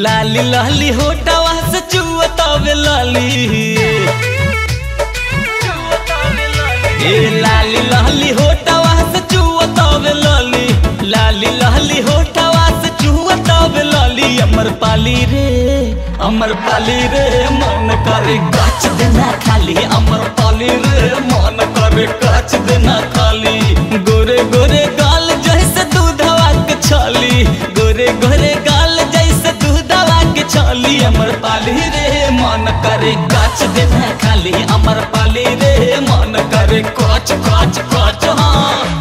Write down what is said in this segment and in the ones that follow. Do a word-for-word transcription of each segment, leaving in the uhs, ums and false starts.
लाली लाली होटवा से चुअतावे लाली ए लाली लाली होटवा से चुअतावे लाली लाली लाली होटवा से चुअतावे लाली अमर पाली रे अमर पाली रे मन करे काच देना खाली अमर पाली रे मन करे काच देना खाली गोरे गोरे गाल जैसे दूधवा के छाली गोरे गोरे गाल जैसे दूधवा के छाली अमर पाली रे मन करे काच देना खाली अमर पाली रे मन करे काच काच काच हाँ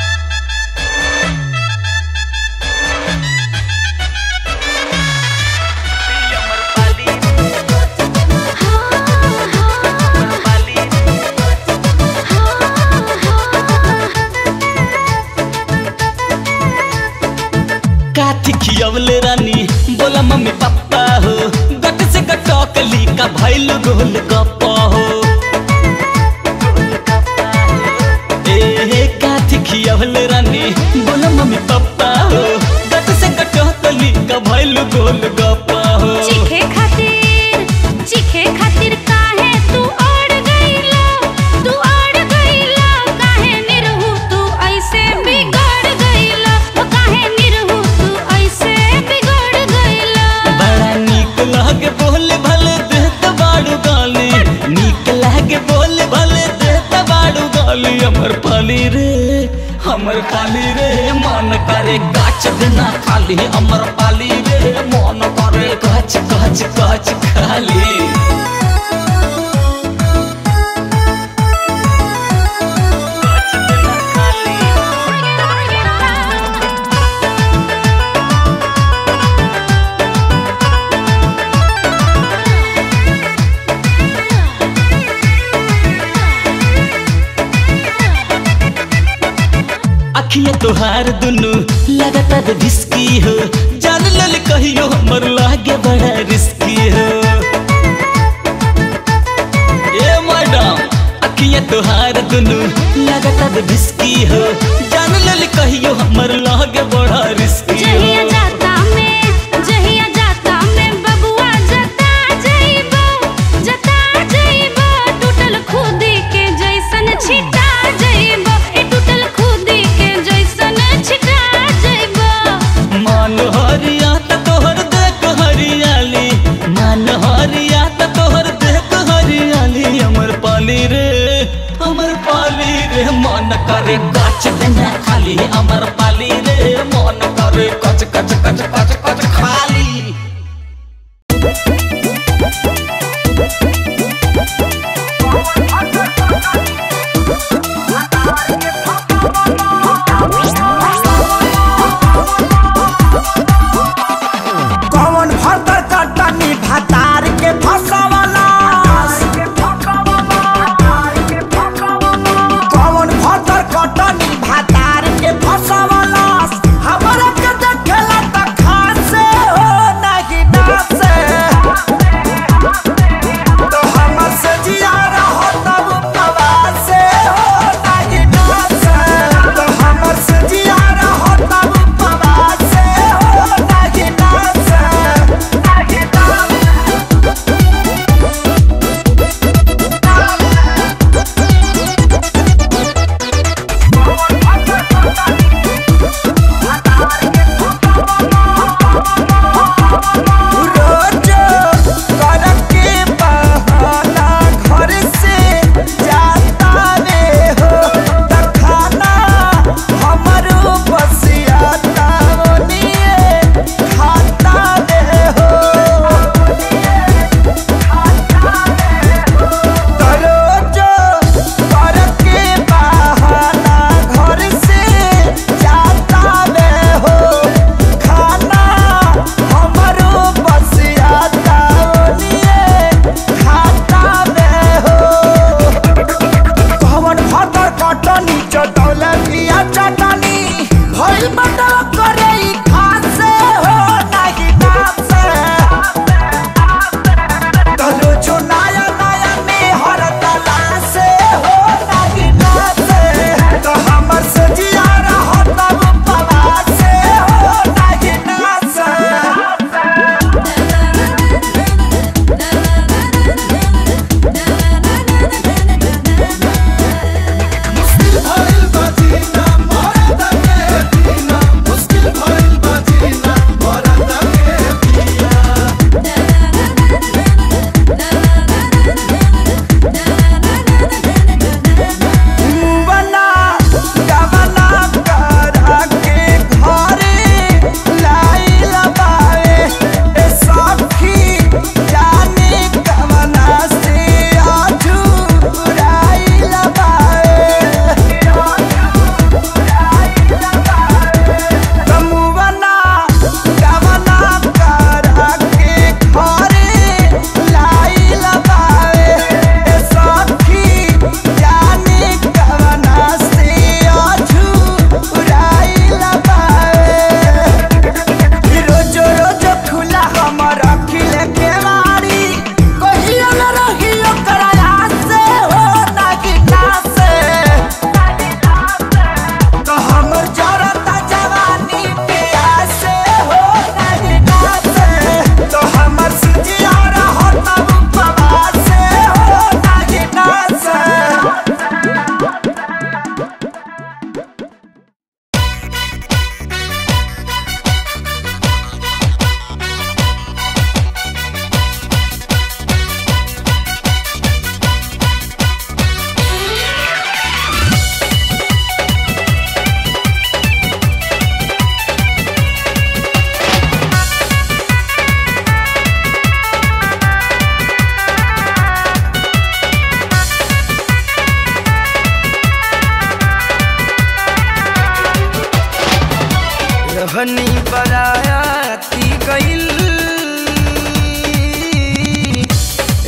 खियवले रानी बोला मम्मी पापा हो गट से गटकली का भैल गोल गप्पा हो ए काथी खियवले रानी बोला मम्मी पापा हो गट से गटकली का भैल गोल गप्पा हो चीखे खातिर चीखे खातिर काहे तू अड़ गईला तू अड़ गईला काहे निरहु तू ऐसे बिगड़ गईला काहे निरहु तू ऐसे बिगड़ गईला बड़ा नीक लागे बोले भले देत बाड़ू गाली नीक लागे बोले भले देत बाड़ू गाली अमर पाली रे अमर पाली रे मन करे गाछ देना खाली अमर पाली रे मन करे गाछ गाछ गाछ खाली अखिया तोहार दुनु लगातार रिस्की हो जान लल कहियो हमर लागे बड़ा रिस्की हो ए मैडम अखिया तोहार दुनु लगातार रिस्की हो जान लल कहियो हमर लागे बड़ा रिस्की हो जहिया जाता में जहिया जाता में बबुआ जता जइबो जता जइबो टूटल खुदी के जैसन छिटा जइबो ए टूटल खुदी के जैसन छिटा जइबो मान हरिया त तोहर देख हरियाली मान हरिया त तोहर देख हरियाली अमर पाली रे अमर पाली रे मन करे गाछ देना खाली अमर पाली रे मन करे कच कच कच कच कच खाली कौन भतर कटनी भतार के फसवाला कौन भतर कटनी भतार के फसवाला हमरा के देखेला त खासे हो नाही नासे तो हमर से जिया रहो तब पवासे हो नाही नासे तो हमर से जिया रहो तब पवासे हो नाही नासे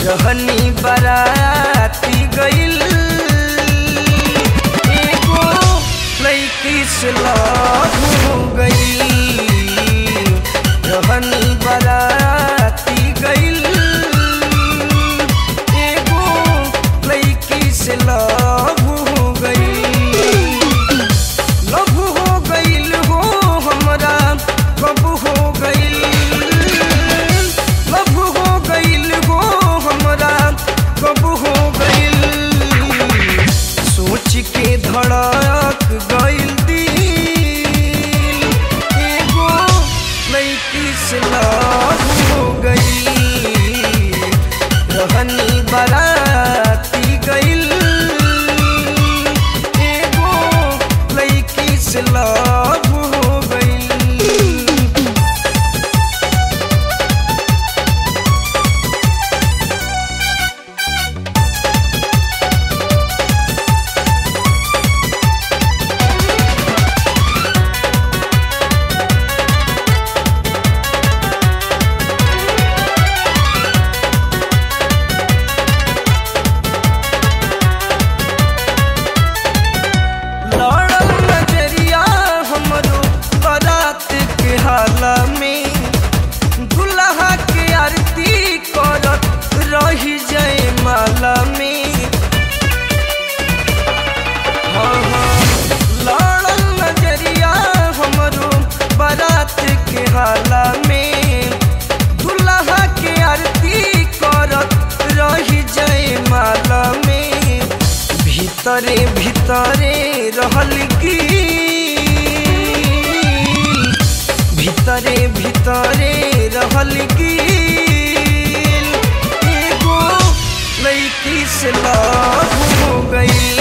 रहनी बराती गइल एगो लड़की से लव हो गइल। रहनी बराती गइल एगो लड़की से लव हो गइल। लव हो गइल हो हमरा कब हो गइल। लव हो गइल हो हमरा कब हो गइल। सोच के धड़क गइल दिल एगो लड़की से लव हो गइल। रहनी बराती गइल एगो लड़की से लव हो गइल। रही जाए माला में हाँ हाँ लड़ल नजरिया हमरो बारात के हाला में। दुल्हा के आरती करत रही जाए माला में। भीतरे भीतरे रहल की भीतरे भीतरे रहल की लड़की से लव हो गइल।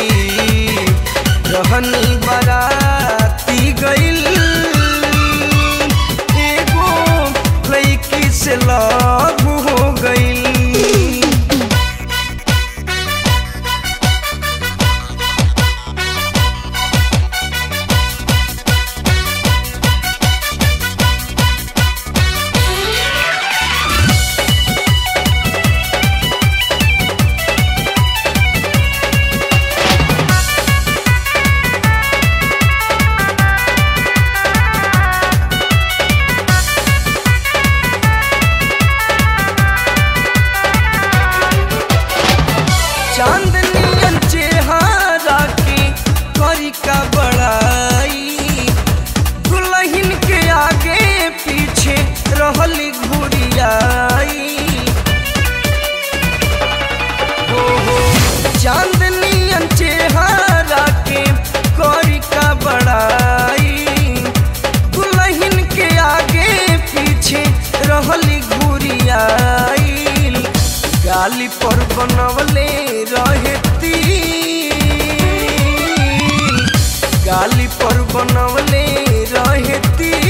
रहनी बराती गइल एगो लड़की से लव हो गइल। चांदनियन चेहरा के करी का बड़ाई। दुल्हन के आगे पीछे रहली घुरियाई। हो हो चांदनियन चेहरा के करी का बड़ाई। दुल्हन के आगे पीछे रहली घुरियाई। गाली पर बनवले रहे तिल। गाली पर बनवले रहे तिल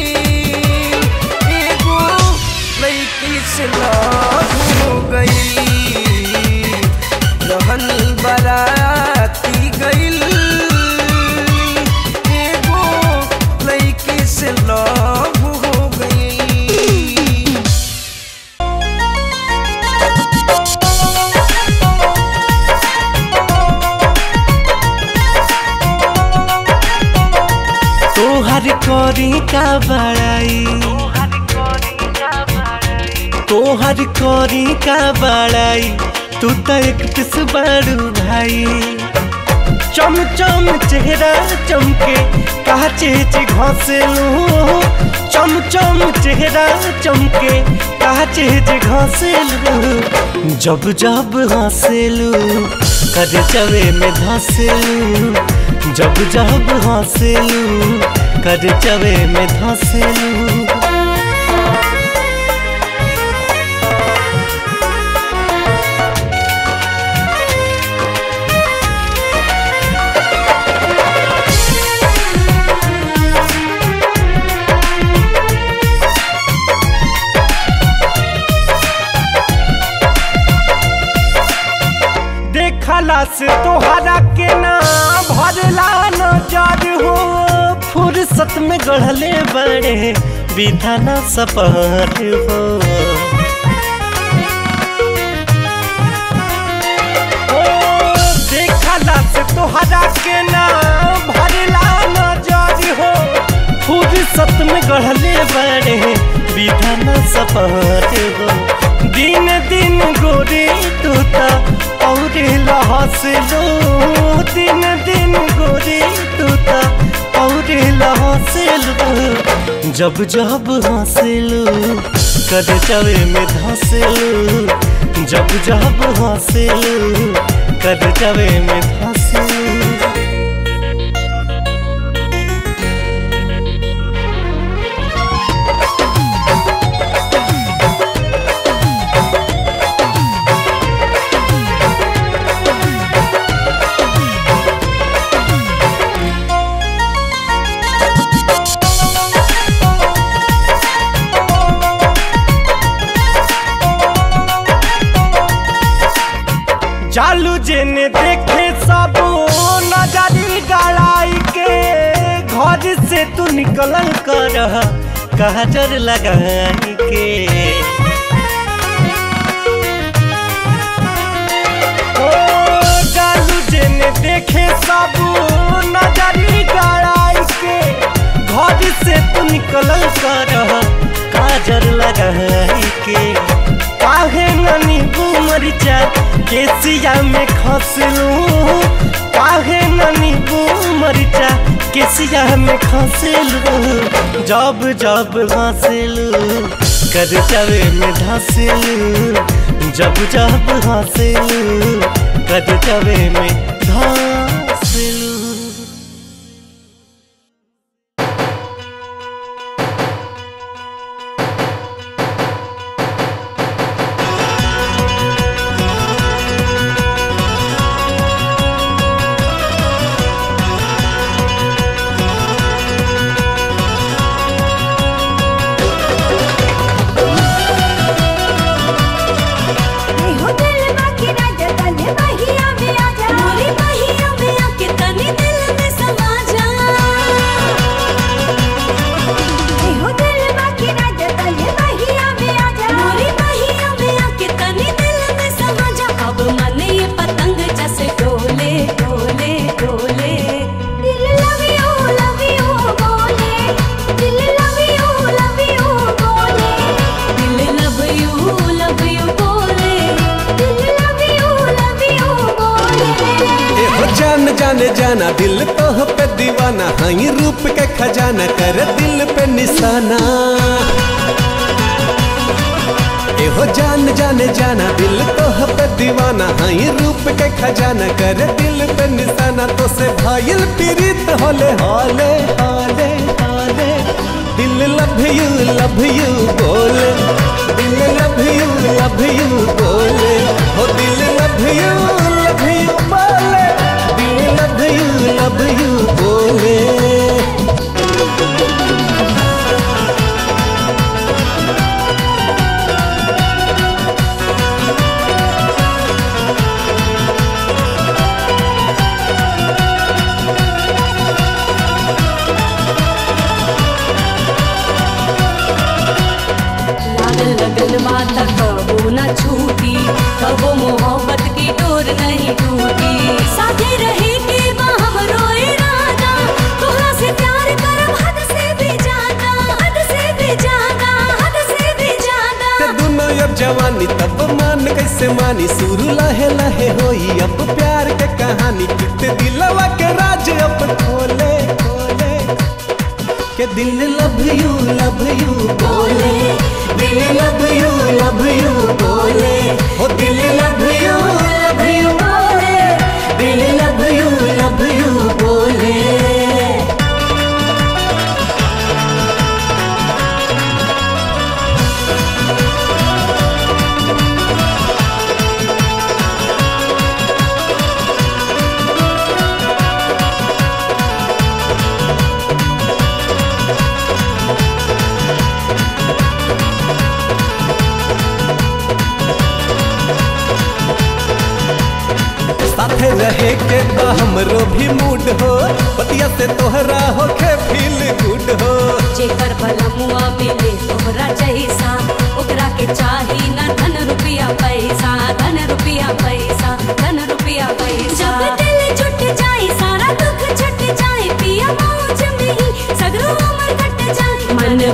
एगो लड़की से लव हो गइल। रहनी बराती गइल एगो लड़की से लव हो गइल। तोहर करी का बड़ाई तोहर करी का बड़ाई। तू तो एक पिस बड़ू भाई। चम चम चेहरा चमके कहा चेच घसेलू। चम चम चेहरा चमके कहा चेच घसेलू। जब जब हंसेलू कर चवे में धसेलू। जब जब हंसेलू कर चवे में धसेलू। देखला से तोहरा के ना भरला नजर हो। फुर्सत में गढ़ले बड़े विधाना सपहर हो। गढ़ले बड़े विधान सपाट हो। दिन दिन गोरी तूता और लहसलू, दिन दिन गोरी तूता और लहसलू। जब जब हंसलू कर जावे में धंसलू, जब जब हंसलू कर जावे में धंसलू। चालू जेने देखे सब नजरी गड़ाई के, घर से तू निकल कर काजर लगाई के। ओ चालू जेने देखे सब नजरी गड़ाई के, घर से तू निकल कर काजर लगाई के। काहे ननी मरिचा केसिया में खसलू, काहे ननी मरिचा केसिया में खसलू। जब जब हंसलू कर जावे में धंसलू, जब जब हंसलू कर जावे में धंसलू। जाने जाना दिल तो पे दीवाना, हाई रूप के खजाना कर दिल पे निशाना। एहो जान जाने जाना दिल तो पे दीवाना, हाई रूप के खजाना कर दिल पे निशाना। तो से भाईल पीरित होले हाले हाले हाले, दिल लव यू लव यू बोले, दिल लव यू लव यू बोले, हो दिल लव यू लव यू बोले, लव यू लव यू बोले। लागल लगन माता कबो न छूटी, कबो मोहब्बत की डोर नहीं टूटी। साथे रहे के हमरो इरादा, तोहरा से प्यार करब हद से भी ज्यादा, हद से भी ज्यादा, हद से भी ज्यादा। ते दोनों अब जवानी तब मान कैसे मानी, शुरू लहे लहे होई अब प्यार के कहानी। कितने दिलवा के राज अब खोले खोले, के दिल लव यू लव यू बोले, दिल लव यू लव यू बोले, हो दिल लव यू लव यू बोले, दिल लव यू लव यू बोले। साथे रहे के तो हमरो भी मूड हो, पतिया से तोहरा होके फील गुड हो। जेकर भलमुआ मिले तोहरा जैसा, ओकरा के चाही ना धन रुपया पैसा, धन रुपया पैसा, धन रुपया पैसा। जब दिल जुट जाए सारा दुख छट जाए, पिया मौज में ही सगरो उम्र कट जाए। मन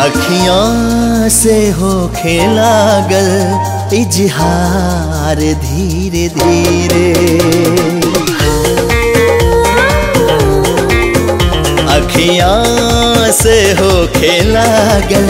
अखियां से हो खेलागल इजहार धीरे धीरे, अखियां से हो खेलागल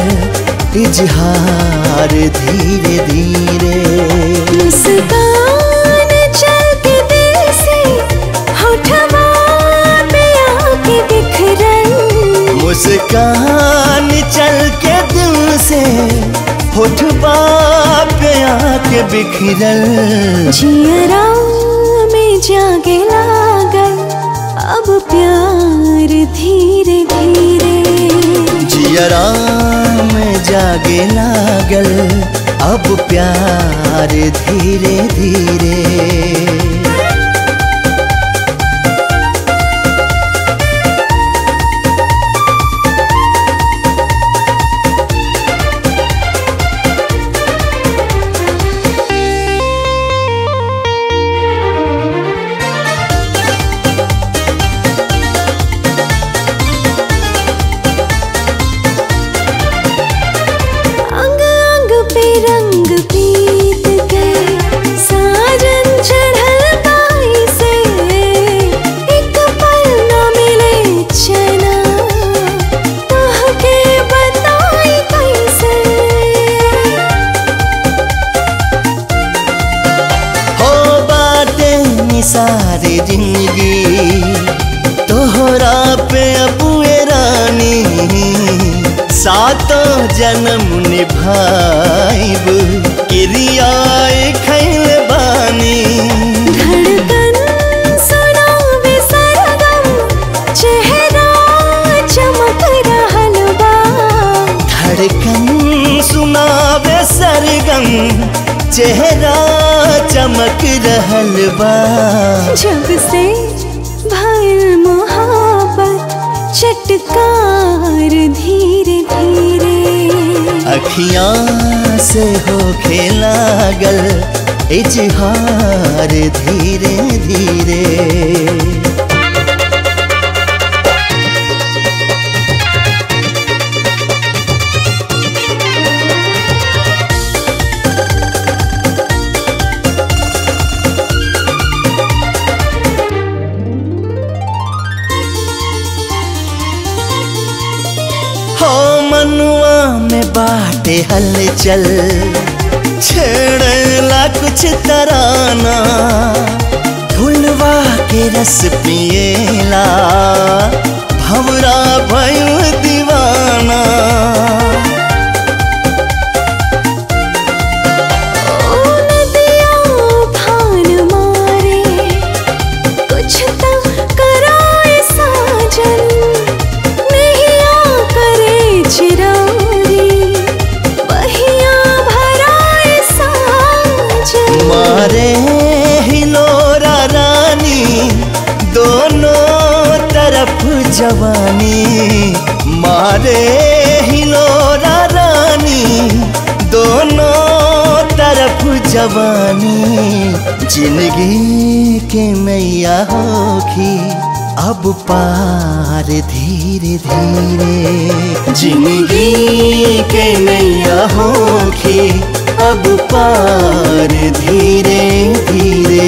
इजहार धीरे धीरे। मुस्कान चल के दिल से होठवा पे आके बिखरन, मुस्कान चल के दिल से होठवा पे आके बिखरन। जियरा में जागे लागल अब प्यार धीरे धीरे, जियरा में जागे लागल अब प्यार धीरे धीरे। सारी जिंदगी तोहरा पे अबुए रानी, सातों जन्म निभाइब किरियाए खैल बानी। धड़कन सुनावे सरगम चेहरा चमक रहल बा, धड़कन सुनावे सरगम चेहरा चमक रहल बा। जब से भइल मोहब्बत चटकार धीरे धीरे, अखियां से हो खेलागल इजहार धीरे धीरे। मनुआ में बाटे हलचल छेड़ला कुछ तराना, फुलवा के रस पिएला भंवरा भइल दीवाना। मारे हिलोरा रानी दोनों तरफ जवानी, मारे हिलोरा रानी दोनों तरफ जवानी। जिंदगी के नैया होखी अब पार धीरे धीरे, जिंदगी के नैया होखी अब पार धीरे धीरे।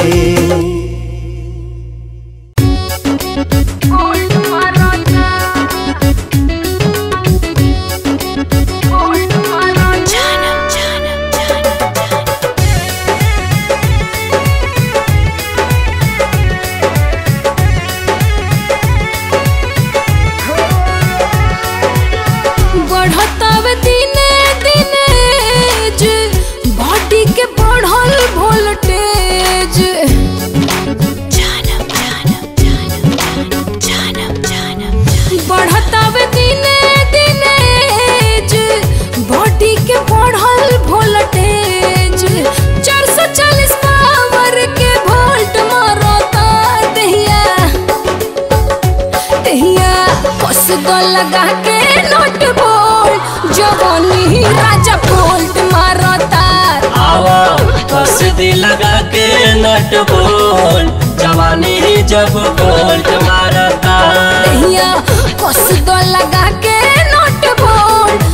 लगा के नोट बोल जवानी राजा बोल्ट मारता। आवा कसीदी लगा के नट बोल जवानी जब बोल्ट मारता। कस दो लगा के नोट बोल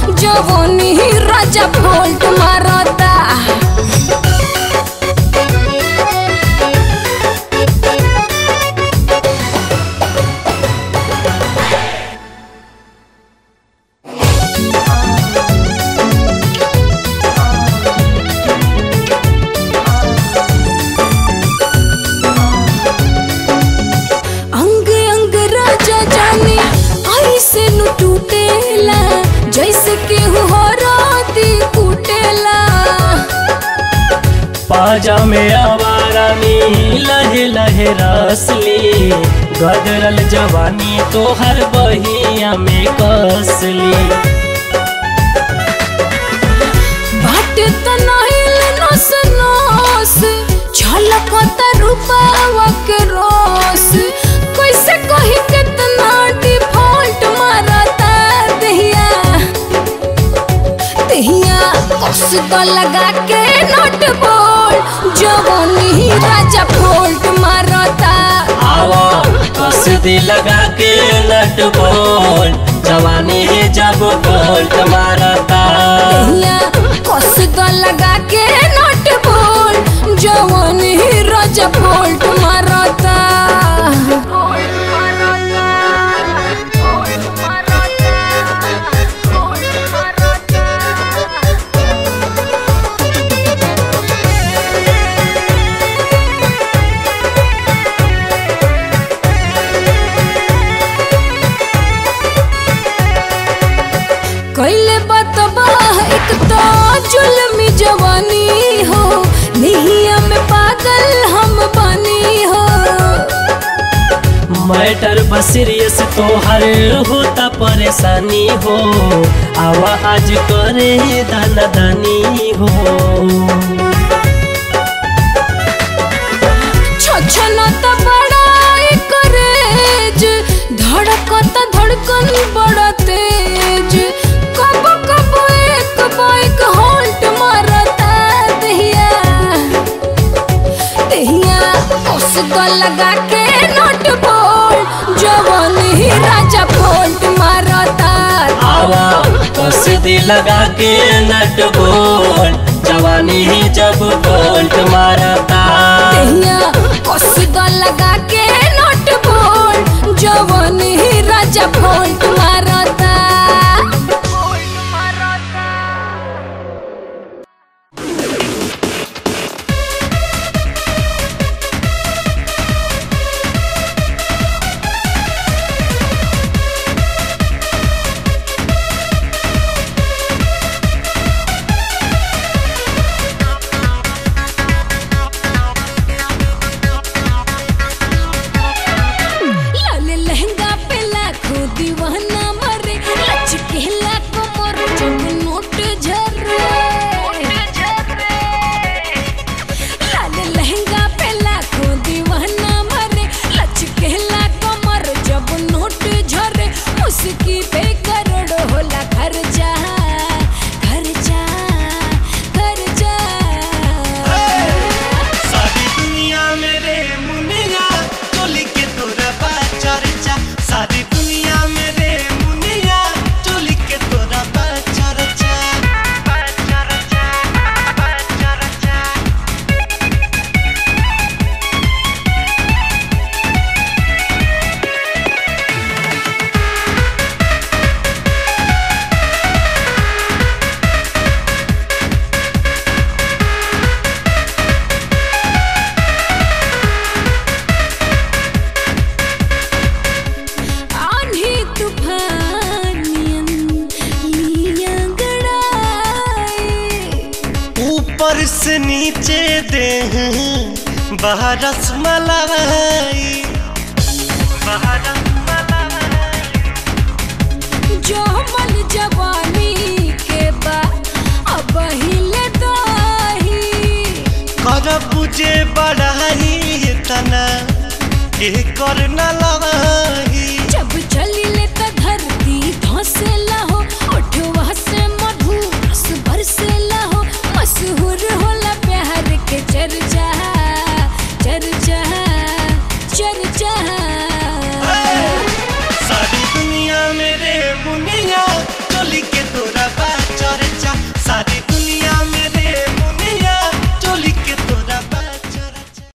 राजा फोल्ट मारता। अंग अंग राजा जाने ऐसे नु टूटेला जैसे केहू हो राती कुटेला। पाजा में आवारानी लहे लहे रसली गदरल जवानी तो हर बहिया में कसली। बाटे तनाइल नस नस झलकता रूपावा के रोस कैसे कही कितना डिफॉल्ट मारता दहिया दहिया कस तो लगा के नट बोल जवानी राजा फोल्ट मारता। आवा कस दी लगा के नट बोल जवानी जब बोल्ट मारता। दहिया कस तो लगा के नट बोल जवानी राजा फोल्ट मारता। कैले बतबा एक तो जुल्मी जवानी हो निहिया में पागल हम बनी हो। मैटर बसीरियस तो हर होता परेशानी हो आवा आज करे दाना दानी हो। छछना तो बड़ा करेज धड़कत धड़कन बड़ा तेज कब कब एक बाइक हॉल्ट मारता दहिया दहिया कस तो लगा के नट बोल जवानी राजा फोल्ट मारता। आवा कस दी लगा के नट बोल जवानी जब बोल्ट मारता। दहिया कस तो लगा के नट बोल जवानी राजा फोल्ट मारता। लाल लहंगा पे लाखों दीवाना मरे लचकेला कमर जब नोट झरे। लाल लहंगा पे लाखों दीवाना मरे लचकेला कमर जब नोट झरे। मुस्की पे करोड़ होला खर्चा खर्चा खर्चा। सारी दुनिया मेरे मुनिया चोली के तोरा बा चर्चा। सारी दुनिया मेरे मुनिया चोली के तोरा बा चर्चा। बा चर्चा, बा चर्चा। आंधी तूफानियन लिया गड़ाए ऊपर से नीचे दे बरस मलाई बरस मलाई। जो मल जवानी के बा अब हिले दाही कर बुझे बढ़ाई तना के कर न लग